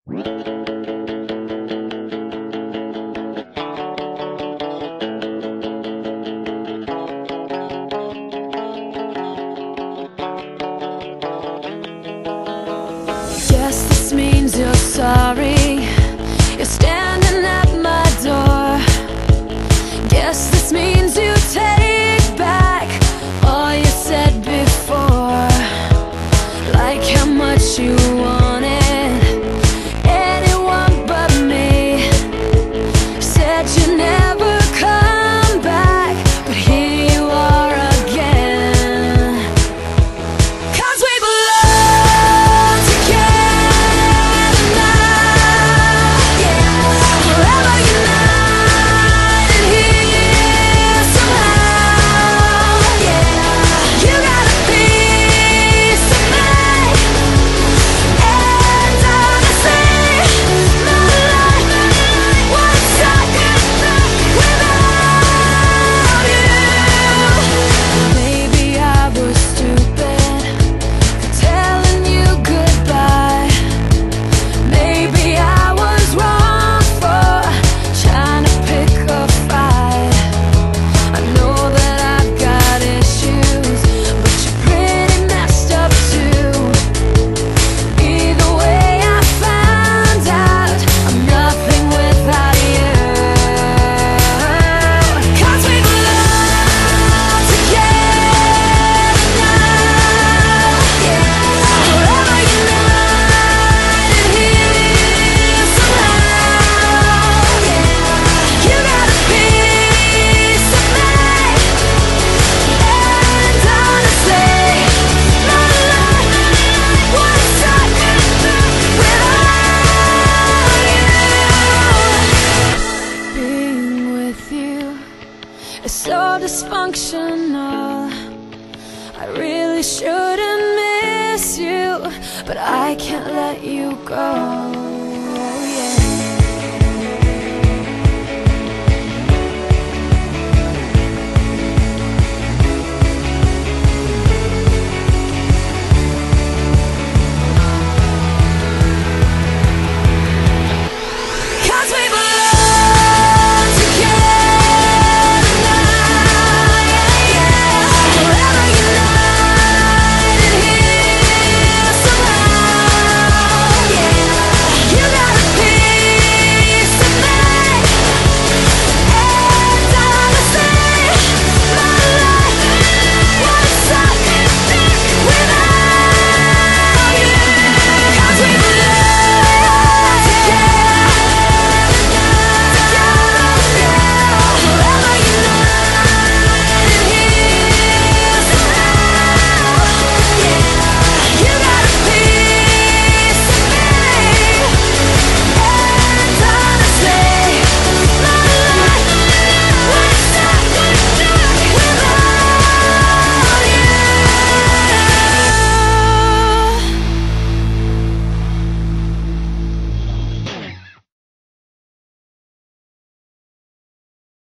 Guess this means you're sorry. You're standing at my door. Guess this means you take back all you said before. Like how much you wanted anyone but me. Said you never come back, but here you are again. 'Cause we belong together now, yeah. Forever united here somehow, yeah. You got a piece of me, and honestly, my life was stuck without you. Maybe I was stupid for telling you goodbye. Maybe I was wrong for trying to pick a fight. I know that I've got issues, but you're pretty messed up too. Either way, I found out I'm nothing without you. 'Cause we belong together now, yeah. Forever united here somehow, yeah. You got a piece of me, and honestly, my life was stuck without you. Being with you is so dysfunctional. I really shouldn't miss you, but I can't let you go.